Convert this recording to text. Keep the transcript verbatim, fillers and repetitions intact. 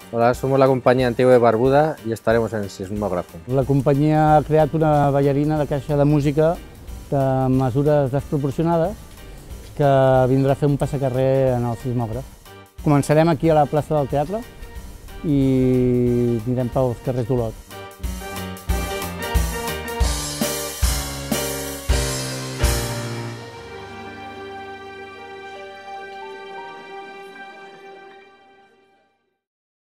Hola, somos la compañía Antigua de Barbuda y estaremos en el sismógrafo. La companyia ha creat una ballarina de caixa de música de mesures desproporcionades que vindrà a fer un passacarrer en el sismògraf. Començarem aquí a la plaça del Teatre i anirem pels carrers d'Olot.